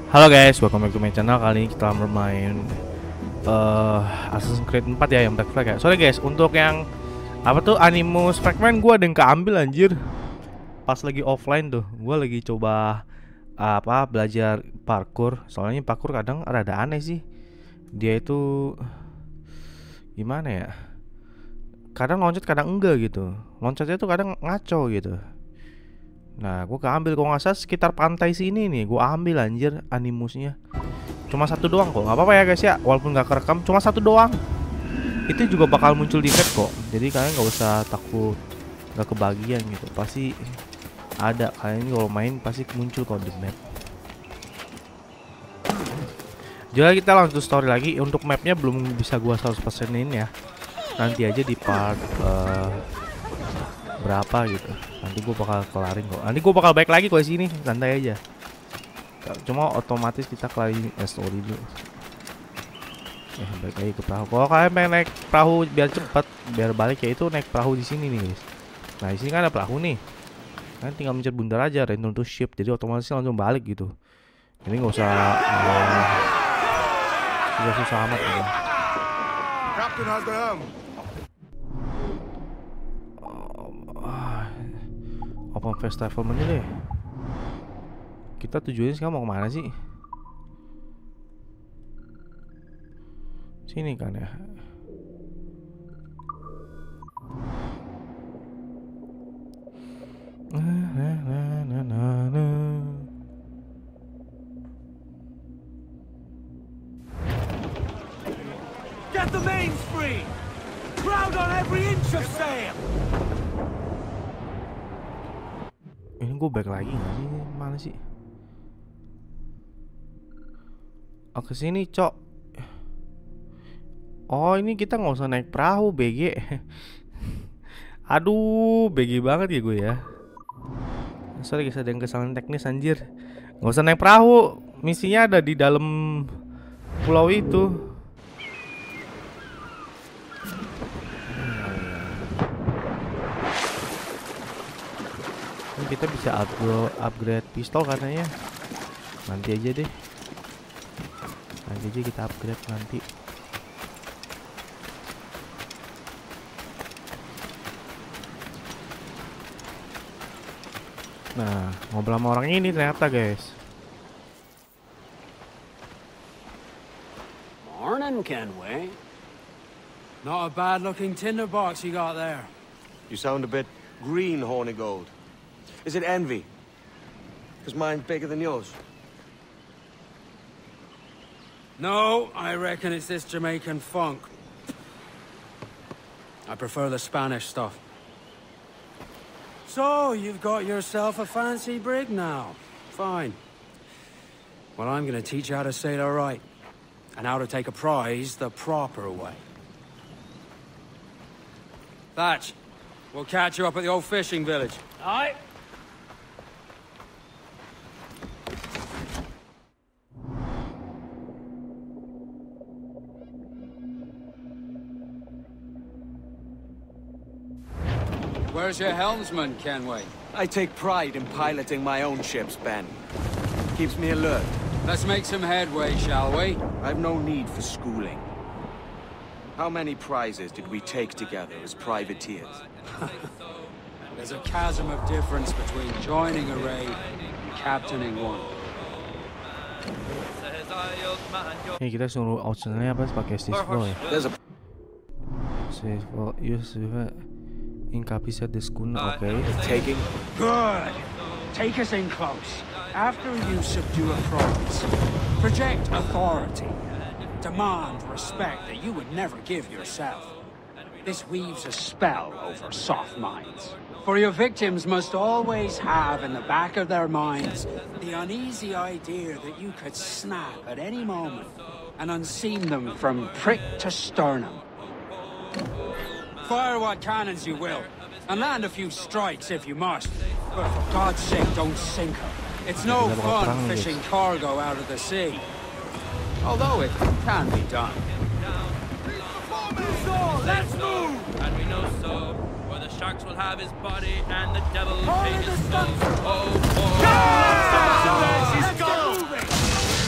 Halo guys, welcome back to my channel. Kali ini kita bermain Assassin's Creed 4 ya, yang Black Flag ya. Sorry guys, untuk yang apa tuh Animus Fragment gue ada yang keambil anjir. Pas lagi offline tuh, gue lagi coba belajar parkour. Soalnya parkour kadang rada aneh sih. Dia itu gimana ya? Kadang loncat, kadang enggak gitu. Loncatnya tuh kadang ngaco gitu. Nah, gue keambil kalau nggak salah sekitar pantai sini nih. Gue ambil anjir animusnya. Cuma satu doang kok. Nggak apa-apa ya guys ya. Walaupun nggak kerekam, cuma satu doang. Itu juga bakal muncul di map kok. Jadi kalian nggak usah takut nggak kebagian gitu. Pasti ada. Kalian kalau main pasti muncul kok di map. Jadi kita langsung story lagi. Untuk mapnya belum bisa gue 100%in ya. Nanti aja di part berapa gitu. Nanti gue bakal kelarin kok. Nanti gue bakal balik lagi kok di sini, santai aja. Cuma otomatis kita kelarin story dulu. Balik lagi ke perahu. Kalau kalian pengen naik perahu biar cepat, biar balik ya itu naik perahu di sini nih guys. Nah di sini kan ada perahu nih. Kalian tinggal mencet bundar aja, return to ship. Jadi otomatis langsung balik gitu. Jadi nggak usah susah amat gitu. Captain has the helm. Open festival menu deh. Kita tujuannya sekarang mau kemana sih? Sini kan ya. Get the mains free! Crowd on every inch of sail! Ini gue back lagi nggak sih? Mana sih? Oh kesini cok. Oh ini kita nggak usah naik perahu BG. Aduh BG banget ya gue ya. Sorry guys, ada yang kesalahan teknis anjir. Nggak usah naik perahu. Misinya ada di dalam pulau itu. Kita bisa upgrade pistol katanya. Nanti aja deh. Nanti aja kita upgrade nanti. Nah, ngobrol sama orang ini ternyata guys. Morning, Kenway. Not a bad looking tinderbox you got there. You sound a bit green, Hornigold. Is it envy? Because mine's bigger than yours. No, I reckon it's this Jamaican funk. I prefer the Spanish stuff. So, you've got yourself a fancy brig now. Fine. Well, I'm gonna teach you how to sail her right. And how to take a prize the proper way. Thatch, we'll catch you up at the old fishing village. Aye. Where's your helmsman, Kenway? I take pride in piloting my own ships, Ben. Keeps me alert. Let's make some headway, shall we? I've no need for schooling. How many prizes did we take together as privateers? There's a chasm of difference between joining a raid and captaining one. Nih kita suruh optionalnya apa pakai Sisful ya. There's a Sisful use Incapice de schooner, okay. taking. Good. Take us in close. After you subdue a province, project authority. Demand respect that you would never give yourself. This weaves a spell over soft minds. For your victims must always have in the back of their minds the uneasy idea that you could snap at any moment and unseam them from prick to sternum. Fire what cannons you will, and land a few strikes if you must. But for God's sake, don't sink her. It's no fun fishing cargo out of the sea. Although it can be done. Let's move! And we know so, where the sharks will have his body and the devil take his soul. Oh, oh. She's gone!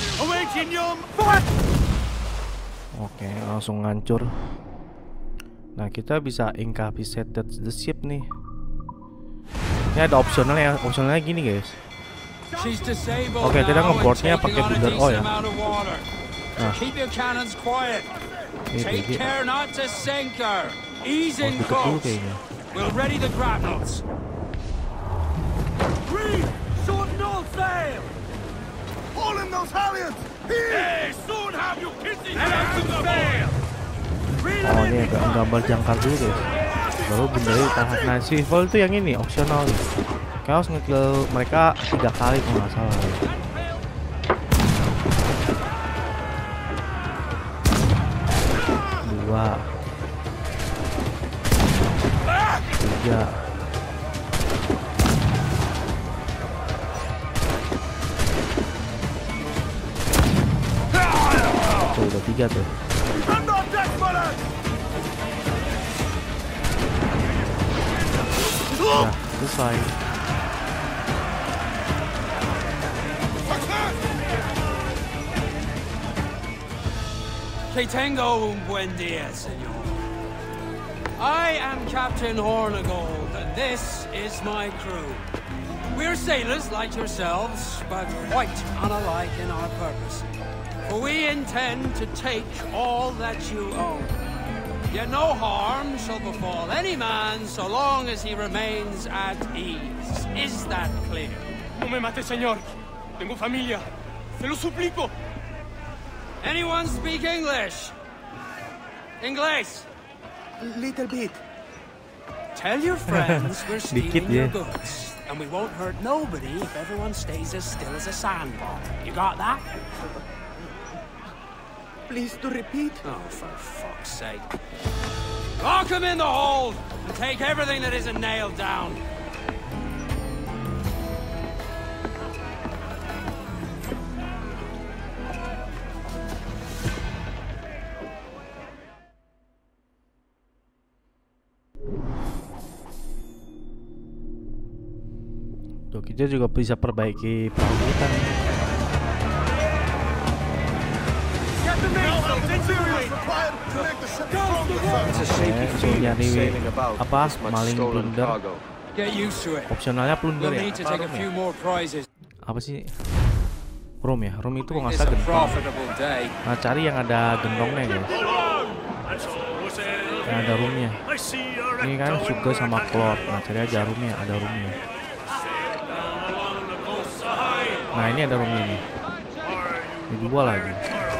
Oke, langsung ngancur. Nah, kita bisa incapacitate the ship nih. Ini ada opsional ya, opsionalnya gini guys. Oke, kita ngeboardnya pakai bundle O ya. Nah, ini Take care not to sink her. Ease in dikit dulu close. kayaknya. We'll ready the grapnels. Green! Shorten all sail! Haul in those halyards! Hey, soon have you kissing hands to the sail! Oh, ini agak gambar jangkar dulu guys. Baru bundle tahan. Nah, swivel itu yang ini opsional nih. Chaos ngekill mereka 3 kali kalau nggak salah. Dua, 3. Tuh, udah 3 tuh. Nah, selesai. Que tengo un buen dia, senor. I am Captain Hornigold, and this is my crew. We're sailors like yourselves, but quite unalike in our purpose. For we intend to take all that you own. Yet no harm shall befall any man so long as he remains at ease. Is that clear? No me mate, señor. Tengo familia. Se lo suplico. Anyone speak English? English? Little bit. Tell your friends we're Dikit stealing your ya. goods, and we won't hurt nobody if everyone stays as still as a sandbar. You got that? Please to repeat. Oh, for fuck's sake. Lock him in the hold, and take everything that isn't nailed down. Tuh, kita juga bisa perbaiki perahu kita nih. So nyari apa maling plunder. Get used to it. Opsionalnya plunder We'll ya. need to take a few more prizes. Apa sih? Room ya. Room itu kok nggak It's salah a gentong. profitable day. Nah, cari yang ada gentongnya guys. Yang ada roomnya. Ini kan Sugar sama Cloud. Nah, cari aja roomnya. Ada roomnya. Nah, ini ada roomnya nih. Ini 2 lagi.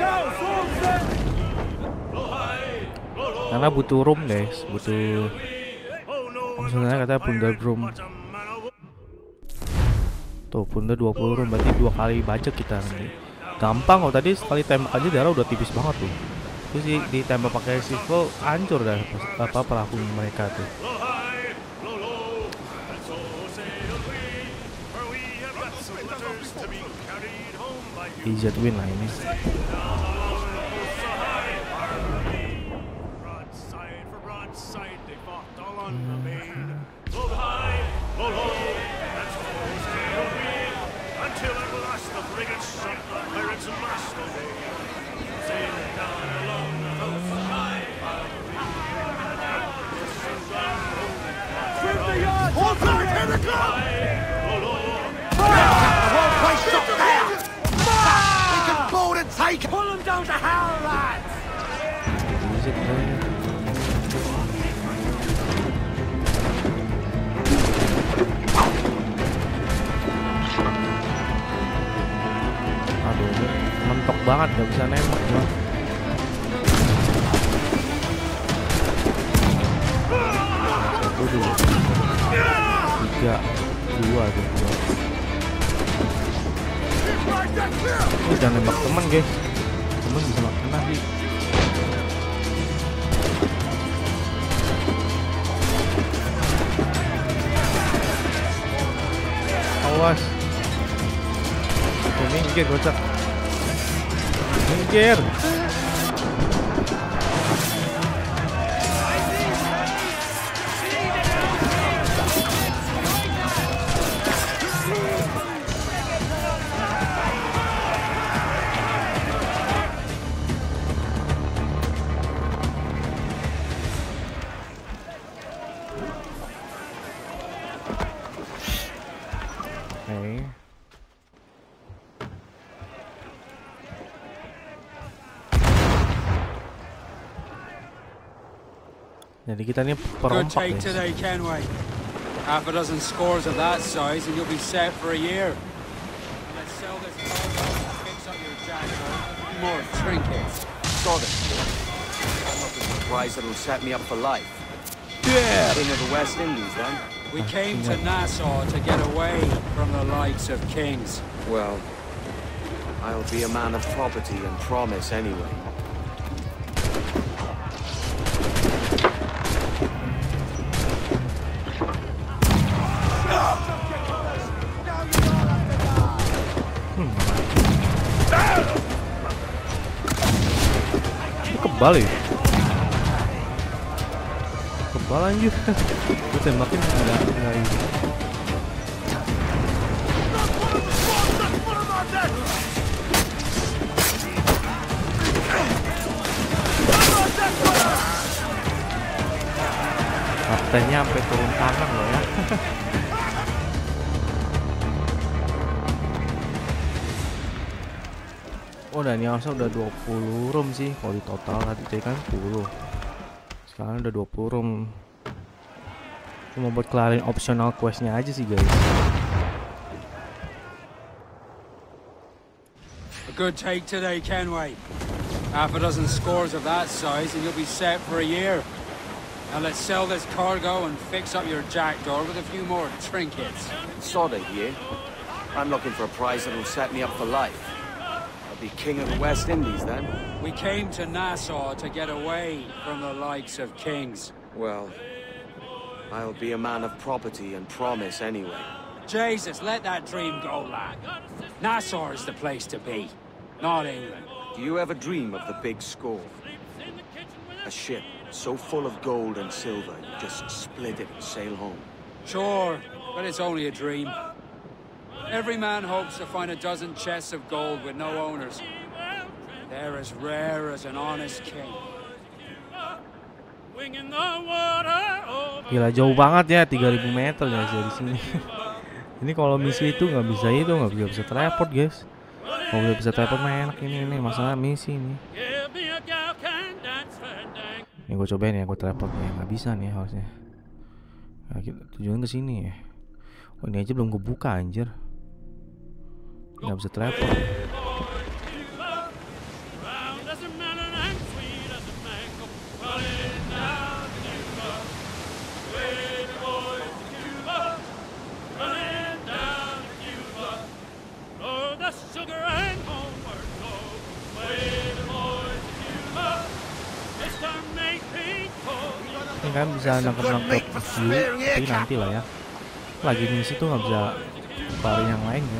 Karena butuh room guys. Butuh. Maksudnya katanya plunder room. Tuh, plunder 20 room. Berarti 2 kali baca kita nanti. Gampang kok, tadi sekali tembak aja darah udah tipis banget tuh. Terus ditembak pakai swivel hancur dah apa perahu mereka tuh. Easy win lah ini. Pull him down to hell, lads! Easy play. Aduh, mentok banget, gak bisa nembak gua. Satu dulu, 3, 2 tuh. Jangan nembak teman guys, teman bisa kena sih. Awas. Minggir bocah. Minggir. Jadi kita ini Good perompak take guys. today, Kenway. Half a dozen scores of that size and you'll be set for a year. And let's sell this cargo and fix up your jacket. More trinkets. Sod it. I'm looking for a prize that'll set me up for life. Yeah. King of the West Indies, then? We came to Nassau to get away from the likes of kings. Well, I'll be a man of property and promise anyway. Ini kebal ya? Kebal anjir. Gue tembakin enggak ini. Kaptennya sampai turun tangan loh ya. Oh, dan yang udah 20 room sih kalau di total, tadi kan 10. Sekarang udah 20 room. Cuma buat kelarin optional questnya aja sih guys. A good take today, Kenway. Half a dozen scores of that size and you'll be set for a year. Now let's sell this cargo and fix up your jackdaw with a few more trinkets. Sod it, yeah? I'm looking for a prize that'll set me up for life. I'll be king of the West Indies, then? We came to Nassau to get away from the likes of kings. Well, I'll be a man of property and promise anyway. Jesus, let that dream go, lad. Nassau is the place to be, not England. Do you ever dream of the big score? A ship so full of gold and silver, you just split it and sail home. Sure, but it's only a dream. Every man hopes to find a dozen chests of gold with no owners. They're as rare as an honest king. Gila jauh banget ya, 3000 meter guys dari sini. Ini kalau misi itu nggak bisa teleport guys. Kalau bisa teleport mah enak ini masalah misi ini. Ini gue cobain ya, gue teleport nih, nggak bisa nih harusnya. Nah, tujuan ke sini ya. Oh ini aja belum gue buka anjir. Nggak bisa teleport. Ini kan bisa nangkep view, tapi nanti lah ya. Lagi misi tuh nggak bisa cari yang lain ya.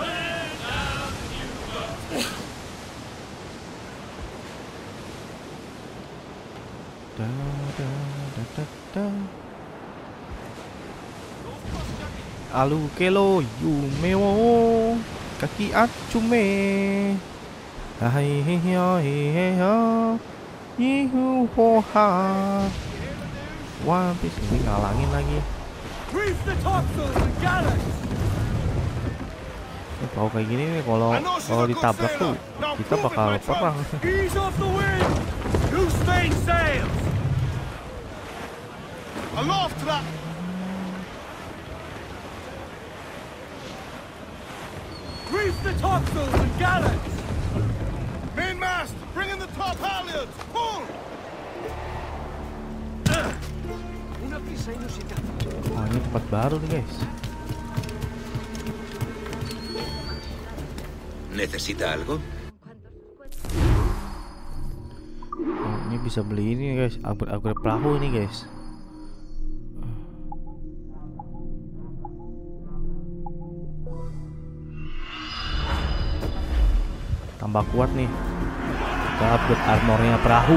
Alu kelo yumeo kaki acume hai he he Yihu hoha. Wah, habis ini ngalangin lagi. Kalau kayak gini nih, kalau ditabrak tuh kita bakal perang. Reef the topsails and gallants! Mainmast, bring in the top halyards! Pull! Wah, ini tempat baru nih guys. ¿Necesita algo? Oh, ini bisa beli ini guys, upgrade perahu ini guys. Tambah kuat nih. Kita upgrade armornya perahu.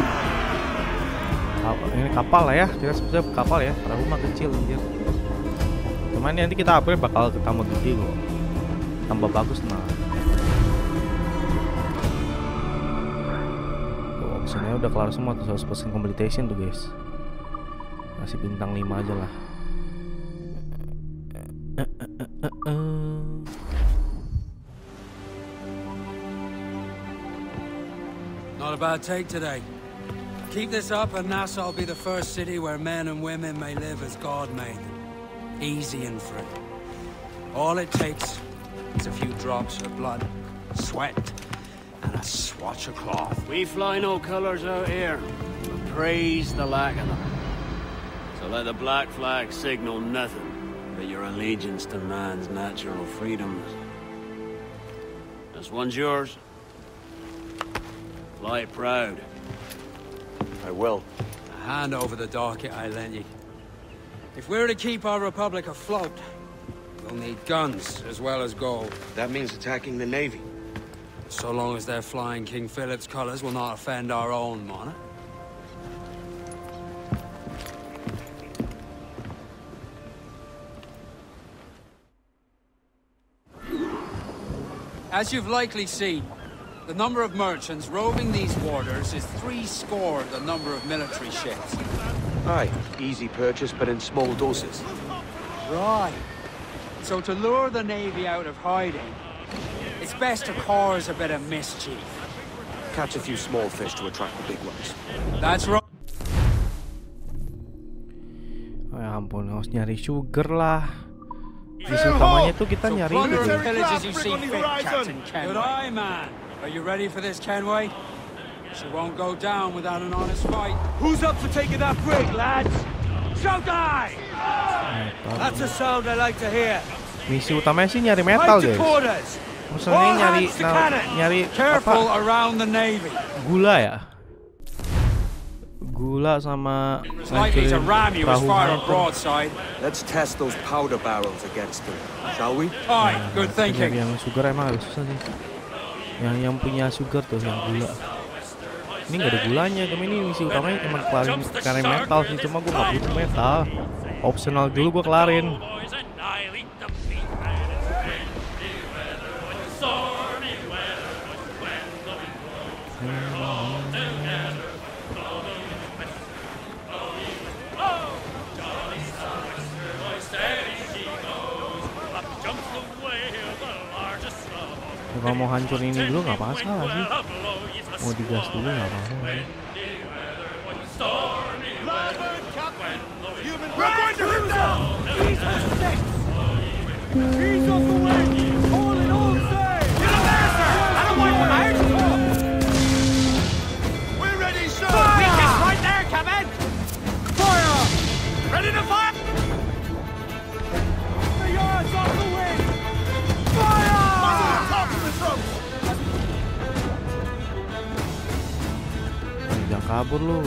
Ini kapal lah ya, kita sebutnya kapal ya. Perahu mah kecil anjir. Cuman nanti kita upgrade bakal tambah gede loh. Tambah bagus nah. Tuh, optionnya udah kelar semua tuh, 100% completion tuh guys. Masih bintang 5 aja lah. Not a bad take today. Keep this up and Nassau will be the first city where men and women may live as God made them. Easy and free. All it takes is a few drops of blood, sweat, and a swatch of cloth. We fly no colours out here, but praise the lack of them. So let the black flag signal nothing but your allegiance to man's natural freedoms. This one's yours. Fly proud. I will. Hand over the docket I lent you. If we're to keep our republic afloat, we'll need guns as well as gold. That means attacking the Navy. So long as they're flying King Philip's colours will not offend our own monarch. As you've likely seen, the number of merchants roving these waters is 70 the number of military ships. Aye, easy purchase, but in small doses. Right. So to lure the Navy out of hiding, it's best to cause a bit of mischief. Catch a few small fish to attract the big ones. That's right. Oh ya ampun, harus nyari sugar lah. Misi utamanya tuh kita nyari Plunder gitu. and pillage as you see fit, Captain Kenway. Good eye, man. Are you ready for this, Kenway? She won't go down without an honest fight. Who's up for taking that brig, lads? Shout die! That's a sound I like to hear. Misi utamanya sih nyari metal Fight to guys. quarters. Maksudnya nyari Careful apa? around the Navy. Gula ya? Gula sama It's likely to ram you as far a broadside. Let's test those powder barrels against them, shall we? Aye, good thinking. Yang sugar emang agak susah sih. Yang punya sugar tuh yang gula. Ini nggak ada gulanya, cuma ini misi utamanya cuma kelarin karena metal sih, cuma gue nggak butuh metal. Optional dulu gue kelarin. Kalau mau hancurin ini dulu nggak masalah sih. Mau digas dulu nggak apa-apa. We're going to hit them! He's the six! He's off the way! All in all sail! Get him there, sir! I don't want to hurt you! We're ready, sir! Fire! Weakest right there, Captain! Fire! Ready to fire! The yards off the wing! Fire! Top of the throat! Jangan kabur lu.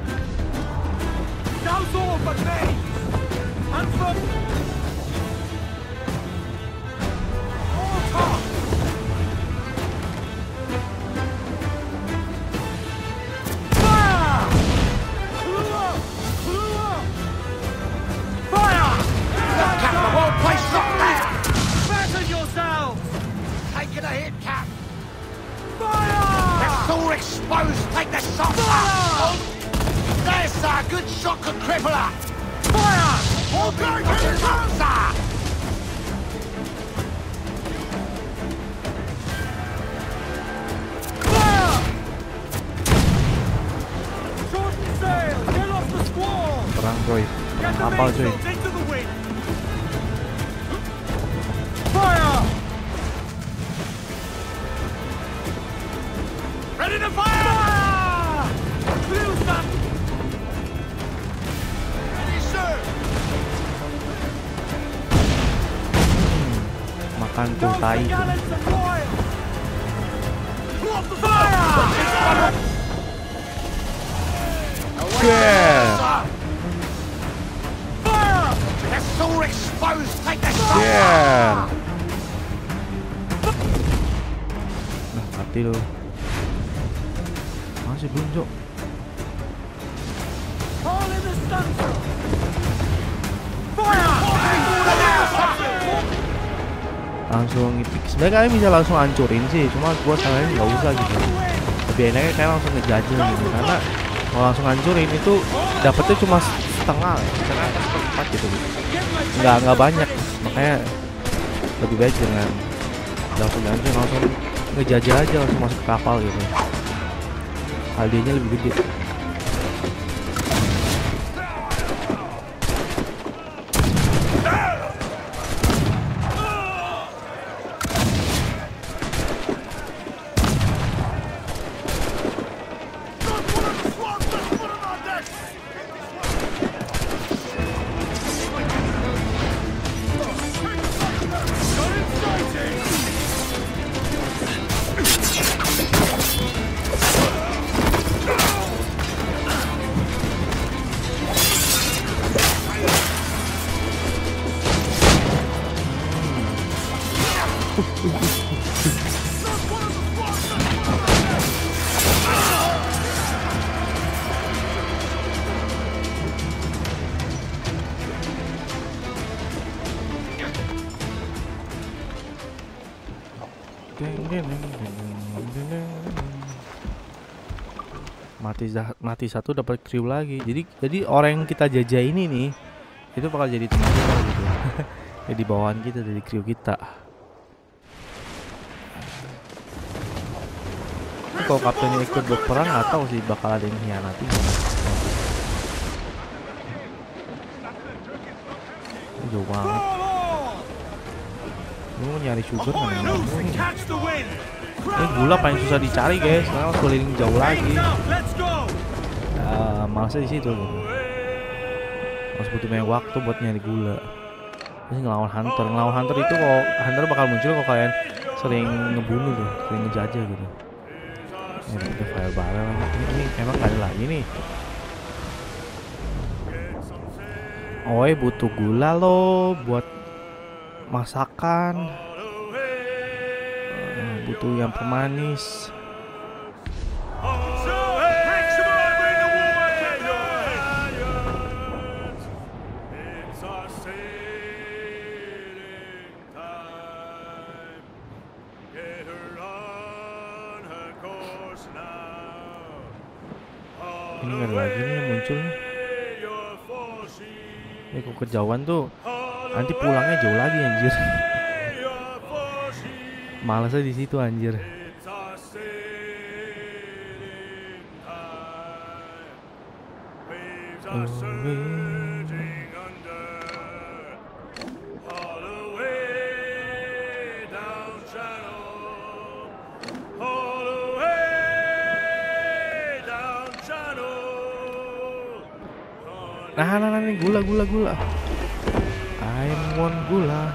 Now's all but me! And from... All top! Fire! Clue up! Clue up! Fire! Captain, the whole place up there! Fasten yourselves! Taking a hit, Cap! Fire! They're so exposed! Take the shot! Fire! There, sir! Good shot could cripple her! Fire! All guns in the front, sir! Fire! Shorten sail! Get off the squall! Perang coy, Get perang the kapal coy. mainsails into the wind! Fire! Ready to fire! Clear stop! Ready, sir! Makan tuh tai. Gallants and royal! Pull up the fire! Yeah. Fire! They're so exposed! Take the shot! Yeah. Nah, mati lu. Masih belum, Jok. All in the stunsail! Fire! Langsung ngitik. Sebenarnya kalian bisa langsung hancurin sih, cuma gua saranin nggak usah gitu. Lebih enaknya kalian langsung ngejajah gitu, karena kalau langsung hancurin itu dapetnya cuma setengah ya, karena seperempat gitu. Nggak banyak, makanya lebih baik dengan langsung hancurin, langsung ngejajah aja, langsung masuk ke kapal gitu. Hadiahnya lebih gede. Mati satu dapat crew lagi. Jadi orang yang kita jajah ini nih itu bakal jadi teman kita gitu. Jadi bawahan kita dari crew kita. Kalau kaptennya ikut berperang nggak tahu sih bakal ada yang hianati. Jauh banget. Ini mau nyari sugar kan? Ini gula paling susah dicari guys. Sekarang keliling jauh lagi. Malasnya di situ. Harus butuh banyak waktu buat nyari gula. Terus ngelawan hunter. Ngelawan hunter itu kalau hunter bakal muncul kalau kalian sering ngebunuh tuh, sering ngejajah gitu. Ini udah fire barrel. Ini emang gak ada lagi nih. Oi butuh gula loh buat masakan. Butuh yang pemanis. Ini gak ada lagi nih yang muncul. Ini kok kejauhan tuh. Nanti pulangnya jauh lagi anjir. Malasnya di situ anjir. Nah, nih gula. I want gula.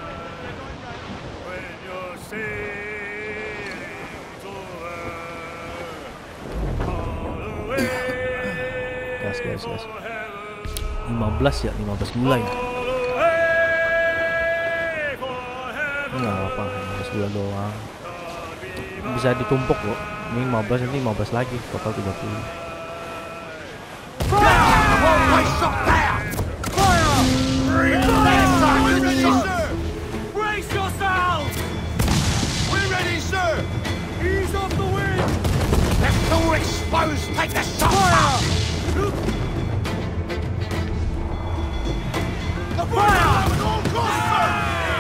Gas. 15 ya, 15 gula ya. Enggak apa-apa, 15 gula doang. Bisa ditumpuk kok. Ini 15, nanti 15 lagi, total 30. Brace yourselves! We're ready, sir! Ease off the wind! Left door exposed! Take the shot! Fire! The fire! At all costs, sir!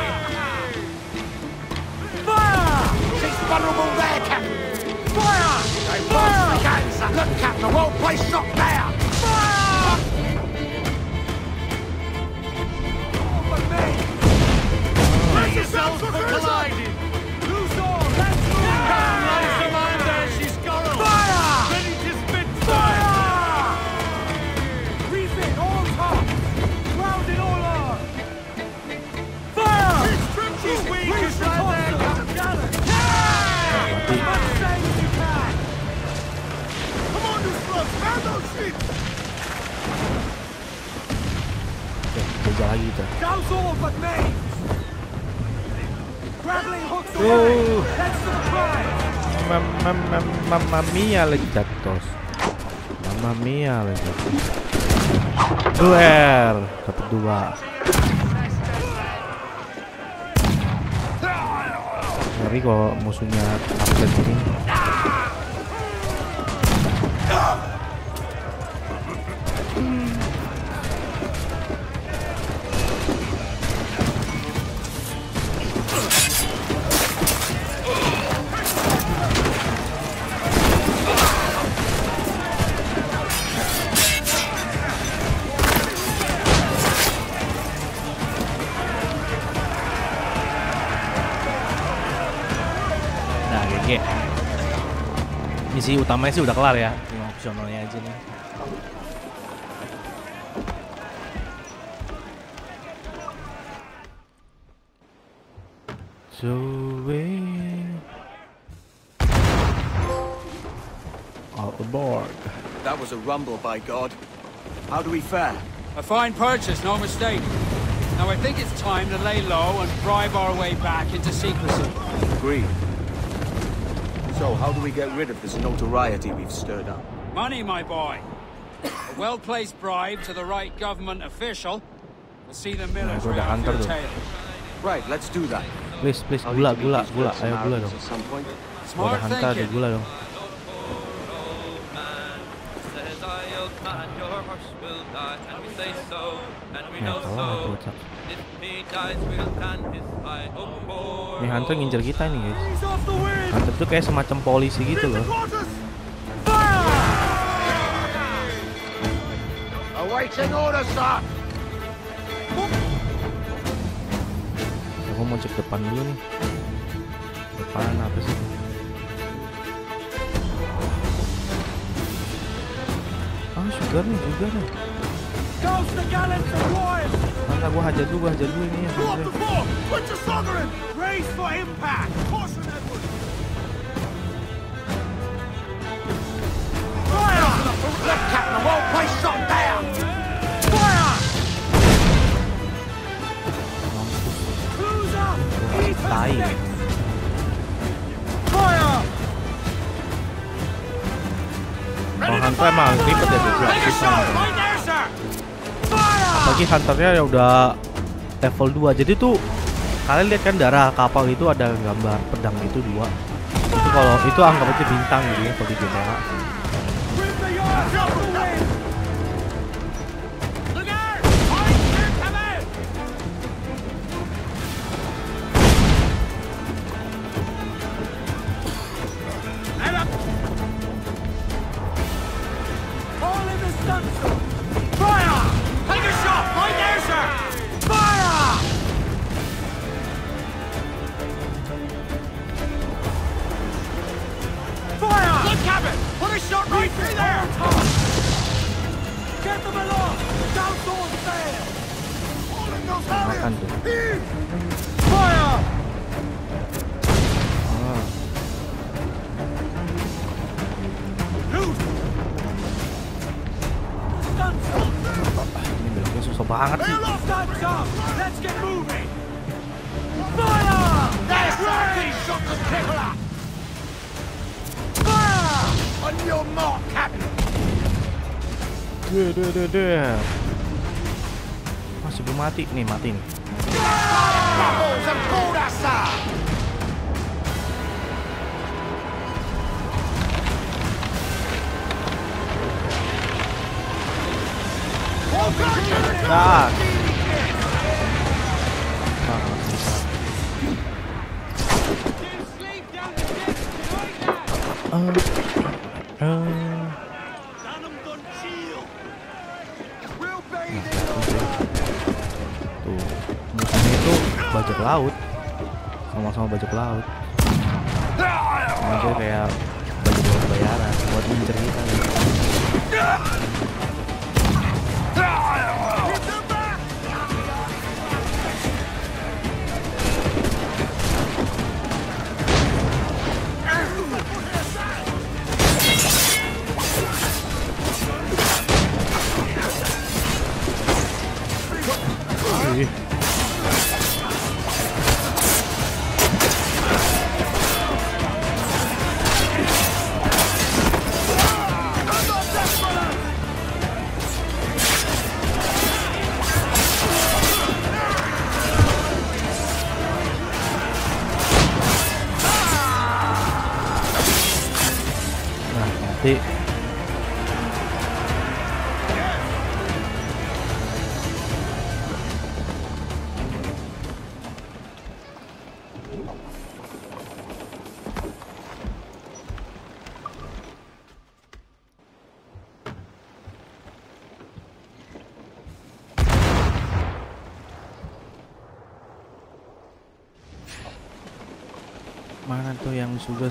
Fire! She's vulnerable there, Captain! Fire! Fire! Look, Captain, the whole place shot there! Fire! Yourselves for colliding! Loose all! Let's move! Raise the man there, she's got her! Fire! Ready to spit fire! Refit all top! Grounding all on! Fire! She's weak, she's right there! Got her! As much save as you can! Come on, you slugs! Man those sheets! Kerja lagi kita. Goes all but me! Mamma mia lagi jatuh. Mamma mia lagi jatuh. Duer dapat 2. Tapi kalau musuhnya upgrade ini. Misi utamanya sih udah kelar ya, cuma opsionalnya aja nih. So all aboard. That was a rumble, by God. How do we fare? A fine purchase, no mistake. Now I think it's time to lay low and bribe our way back into secrecy. Agreed. So, how do we get rid of this notoriety we've stirred up? Money, my boy. A well-placed bribe to the right government official will see the millers go to right off Hunter your though. tail. Right, let's do that. Please, gula, ayo gula dong. Gua udah hantar di gula dong. Nih Hunter ngincer kita nih guys. Hunter tuh kayak semacam polisi gitu loh. Awaiting orders, sir. Aku mau cek depan dulu nih. Depan apa sih? Sugar nih. Mana gua hajar dulu ini ya. Race for impact. Caution, Edward. Fire! Left, Captain. Well placed shot down. Fire! Who's up? Tai. Fire! Kalau Hunter emang ribet ya guys. Take a shot. Right there, sir. Fire! Bagi Hunternya ya udah level 2. Jadi tuh kalian lihat kan darah kapal itu ada gambar pedang itu 2. Itu kalau itu anggap aja bintang gitu ya kalau di GTA. With the yards up the wind. Look out! Fire! Come out! Head up! All in the stunsail! Fire! Take a shot! Right there, sir! Fire! Fire! Good cabin! Put a shot right through there! Get them along! Down on sail! All in those Makan tuh. Heave! Fire! Loose! Stunsail! Ini belakangnya susah banget sih. Bail off that job! Let's get moving! Fire! That's right! Shot the tickler! Fire! On your mark, Captain! Masih belum mati nih, mati nih. Bubbles and board us, sir! Nah. Tuh, musuhnya itu bajak laut, sama-sama bajak laut. Aja kayak bajak laut bayaran buat ngincer kita nih. Nanti mana tuh yang suga.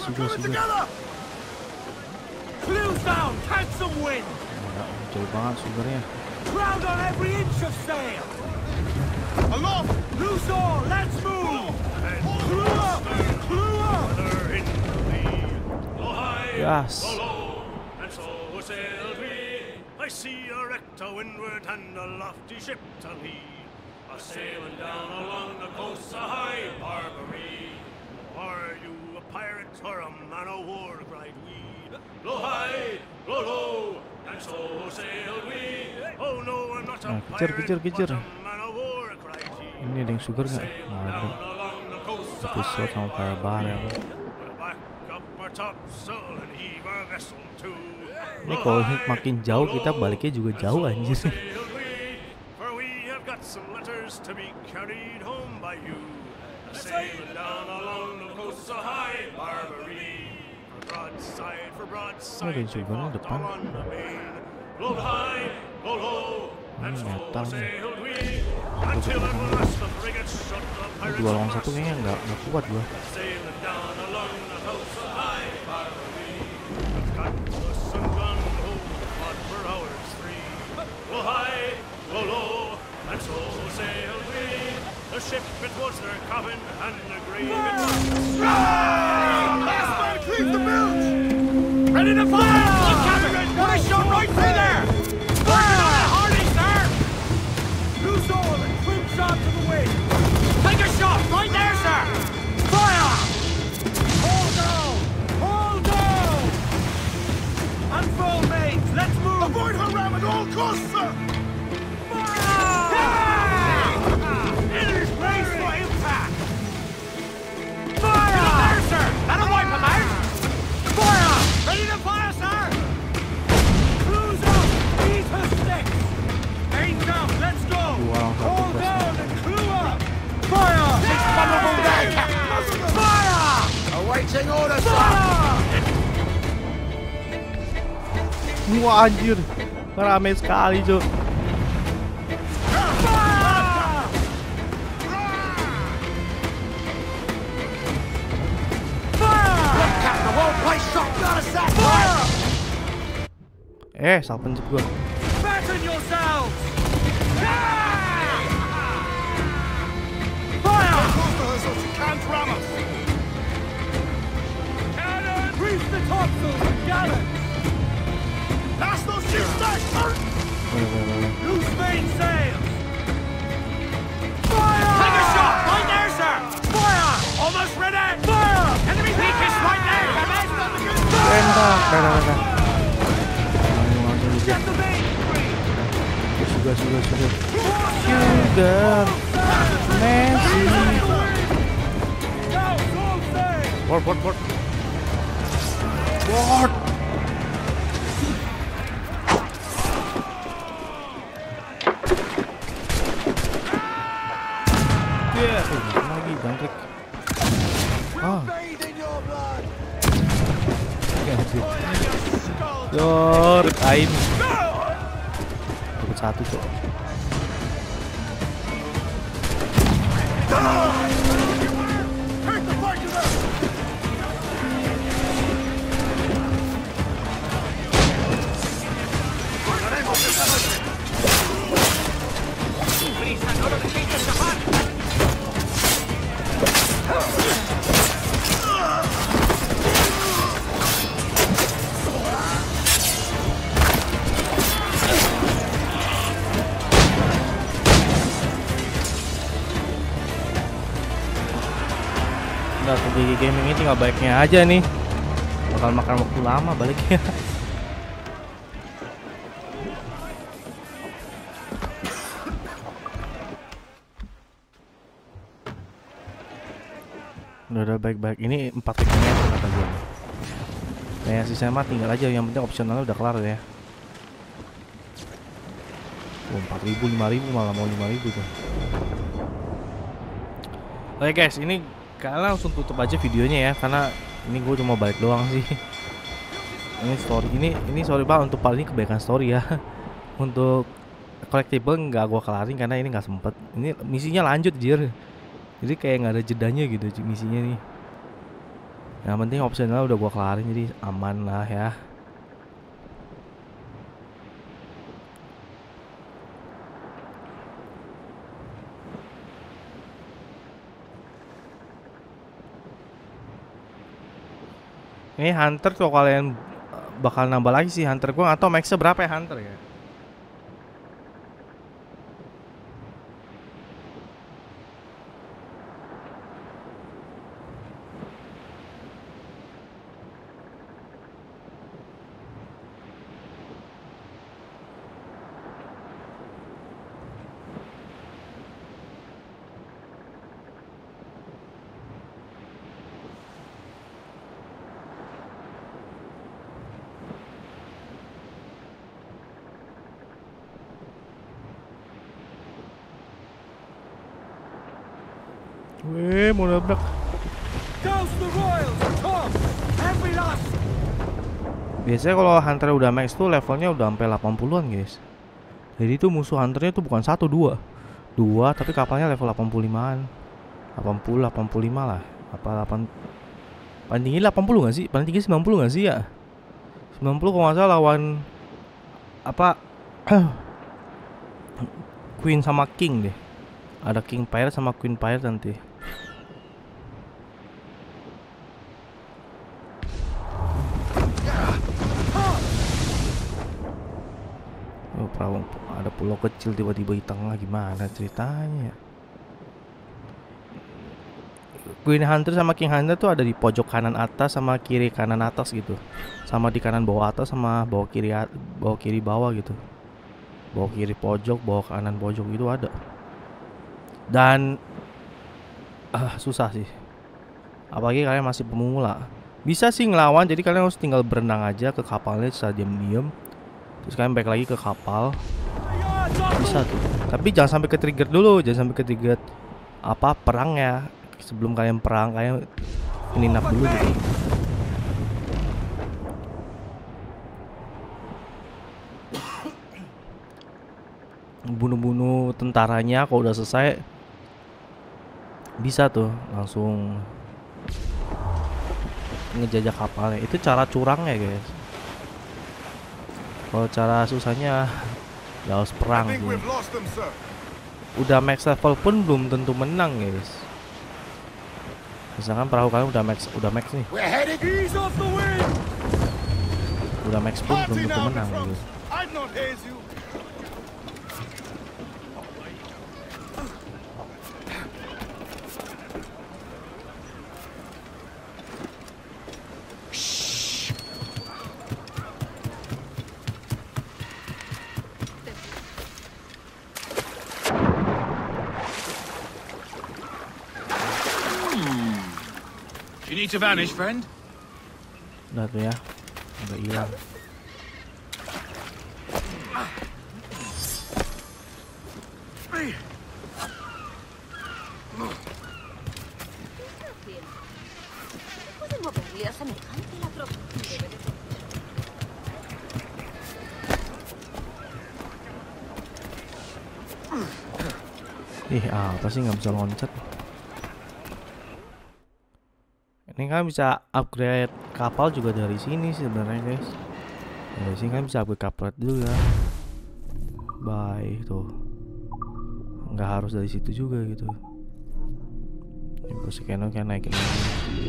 Clews down! Catch some wind! Enggak muncul banget sugarnya. Crowd on every inch of sail! Aloft! Loose all! Let's move! Clew up! Clew up! Yes. And so sailed we. I see a wreck to windward and a lofty ship to lee. A sailing down along the coast of High Barbary. Are you a pirate or a man of war? Cried we. Blow high, blow low, and so sailed we. Oh no, I'm not a pirate, kejar. but a man of war. Cried he. Ini ada yang sugar nggak? Nggak ada. Down along the coast episode sama kayak bareng. Ini kalau makin jauh kita baliknya juga jauh anjir. Ini ada juga depan. Ini metal nih. 2 lawan 1 kayaknya nggak kuat gua. The ship it was their coffin and the grave Last man cleave the bilge! Ready to fire! Look, Captain! Put a shot right through there! Working on it, Hardy, sir! Loose oil and trim shot to the wing! Take a shot right there, sir! Fire! Hold down! Hold down! Unfold, mates! Let's move! Avoid her ram at all costs, sir! That'll wipe him out! Fire! Ready to fire, sir! Cruise up! Ease her sticks! Ain't up! Let's go! Hold down and crew up! Fire! It's vulnerable there, Captain! Fire! Awaiting orders, sir! Wah anjir, rame sekali Cuk. Salah pencet gua. Fasten yourselves! Fire! She can't ram us! Cannon! Reef the topsails and gallants! Pass those ships back, sir! Loose main sails! Fire! Take a shot! Right there, sir! Fire! Almost ready! Fire! Enemy weakest right there! Tembak, Get the main free! Sugar, Messi. Board. Lagi jangkrik. Dor, kain. Dapat 1 Cok. Udah ke gaming ini tinggal baiknya aja nih. Bakal makan waktu lama baliknya. Udah baik-baik. Ini 4 meter kata gue. Nah yang sisa mah tinggal aja, yang penting opsionalnya udah kelar ya. 4.000, 5.000 malah mau 5.000 tuh. Oke guys, ini kalian langsung tutup aja videonya ya, karena ini gue cuma balik doang sih. Ini story, ini sorry banget untuk paling kebaikan story ya. Untuk collectible nggak gue kelarin karena ini nggak sempet. Ini misinya lanjut jir, jadi kayak nggak ada jedanya gitu misinya nih. Yang penting opsional udah gue kelarin, jadi aman lah ya. Ini hunter kalau kalian bakal nambah lagi sih hunter gua, atau max-nya berapa ya hunter ya? Weh, mau nabrak. Goes the Royals, Tom! Every last... Biasanya kalau hunter udah max tuh levelnya udah sampai 80-an guys. Jadi tuh musuh hunternya tuh bukan 1, 2 tapi kapalnya level 85-an. 80, 85 lah. Apa 8... Paling tinggi 80 gak sih? Paling tinggi 90 gak sih ya? 90 kalau nggak salah lawan apa Queen sama King deh. Ada King Pirate sama Queen Pirate nanti. Oh, perahu ada pulau kecil tiba-tiba di tengah, gimana ceritanya? Queen Hunter sama King Hunter tuh ada di pojok kanan atas sama kiri kanan atas gitu. Sama di kanan bawah atas sama bawah kiri bawah gitu. Bawah kiri pojok, bawah kanan pojok gitu ada. Dan susah sih. Apalagi kalian masih pemula. Bisa sih ngelawan, jadi kalian harus tinggal berenang aja ke kapalnya secara diam-diam. Terus kalian balik lagi ke kapal. Bisa tuh. Tapi jangan sampai ke trigger dulu, jangan sampai ke trigger apa perang ya. Sebelum kalian perang, kalian ini nap dulu gitu. Bunuh-bunuh tentaranya, kalau udah selesai bisa tuh langsung ngejajah kapalnya. Itu cara curangnya guys. Kalau cara susahnya ya harus perang tuh. Udah max level pun belum tentu menang guys. Misalkan perahu kalian udah max nih. Udah max pun belum tentu menang guys. You need to vanish, friend. Udah tuh ya, udah hilang. Apa sih nggak bisa loncat? Ini kan bisa upgrade kapal juga dari sini sebenarnya guys. Dari sini kan bisa upgrade kapal juga. Bye tuh. Nggak harus dari situ juga gitu. Ini posisi cannon kan naikin lagi.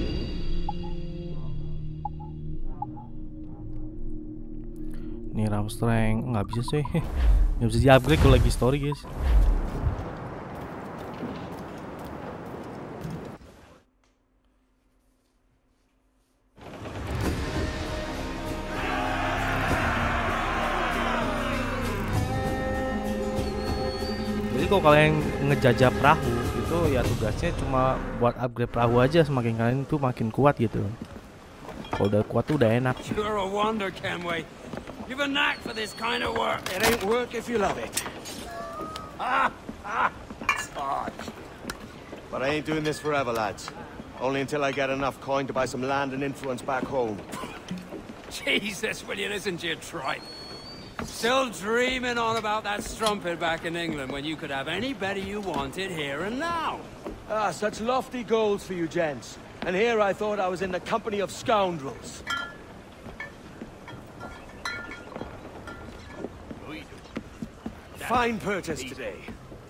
Ini ram strength nggak bisa sih. Nggak bisa di upgrade kalau lagi story guys. Kalau kalian ngejajah perahu itu ya tugasnya cuma buat upgrade perahu aja, semakin kalian tuh makin kuat gitu. Kalau udah kuat tuh udah enak. You're a wonder, Kenway. You've a knack for this kind of work. It ain't work if you love it. That's hard. But I ain't doing this forever, lads. Only until I get enough coin to buy some land and influence back home. Jesus, will you listen to your tripe? Still dreaming on about that strumpet back in England when you could have anybody you wanted here and now. Ah, such lofty goals for you gents. And here I thought I was in the company of scoundrels. Fine purchase today.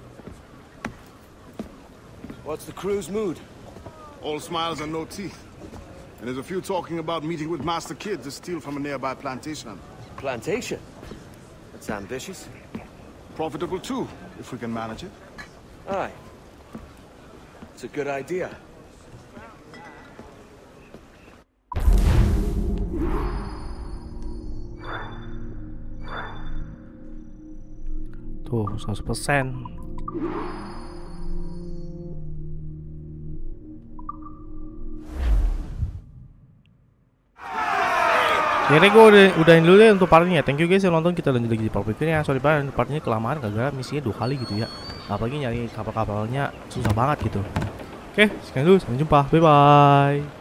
What's the crew's mood? All smiles and no teeth. And there's a few talking about meeting with Master Kid to steal from a nearby plantation. Plantation? That's ambitious. Profitable too, if we can manage it. Aye. It's a good idea. Tuh 100%. Jadi gue udahin dulu ya untuk part ini ya. Thank you guys yang nonton. Kita lanjut lagi di part berikutnya. Sorry banget part ini kelamaan, gara-gara misinya 2 kali gitu ya. Apalagi nyari kapal-kapalnya susah banget gitu. Oke, sekian dulu, sampai jumpa, bye bye.